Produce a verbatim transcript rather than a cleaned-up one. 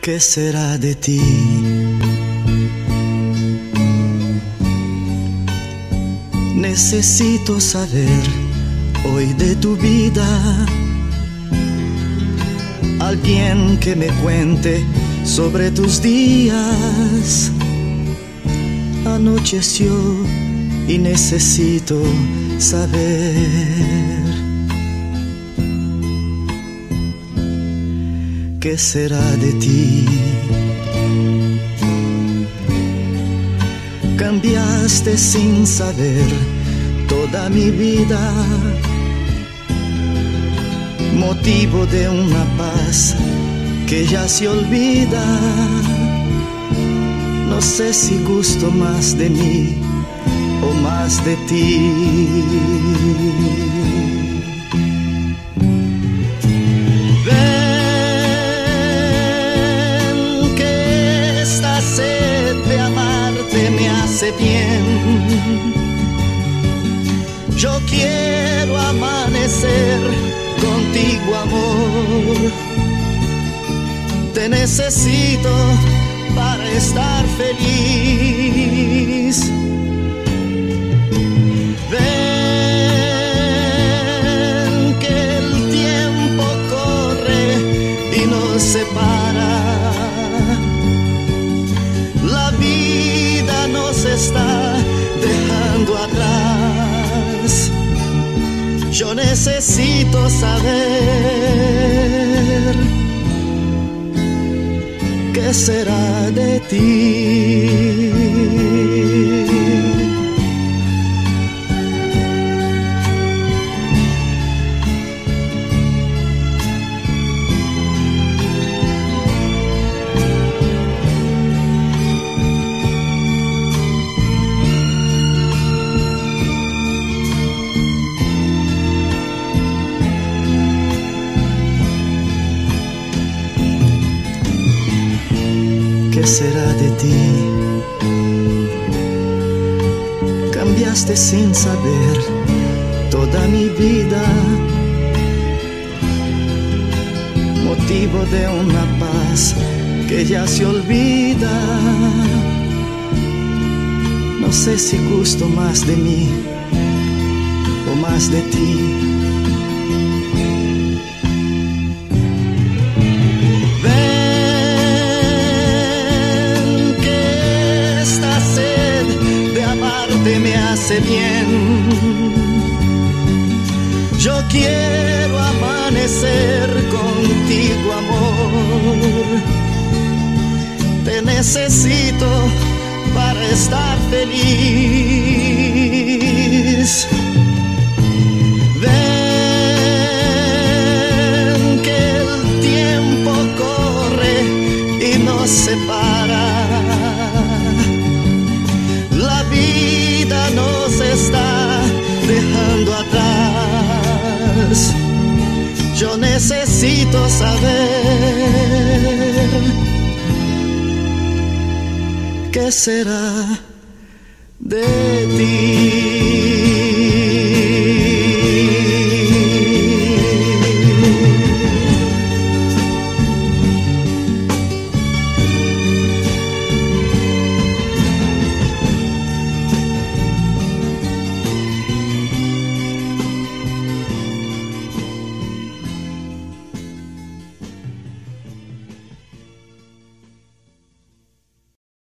¿Qué será de ti? Necesito saber hoy de tu vida, alguien que me cuente sobre tus días. Anocheció y necesito saber ¿qué será de ti? Cambiaste sin saber toda mi vida, motivo de una paz que ya se olvida. No sé si gusto más de mí o más de ti. Me hace bien. Yo quiero amanecer contigo, amor. Te necesito para estar feliz. Ven que el tiempo corre y nos separa. La vida nos está dejando atrás. Yo necesito saber ¿qué será de ti? ¿Qué será de ti? Cambiaste sin saber toda mi vida, motivo de una paz que ya se olvida. No sé si gusto más de mí o más de ti. Me hace bien. Yo quiero amanecer contigo, amor. Te necesito para estar feliz. Ven que el tiempo corre y nos separa. La vida nos está dejando atrás. Yo necesito saber ¿qué será de ti?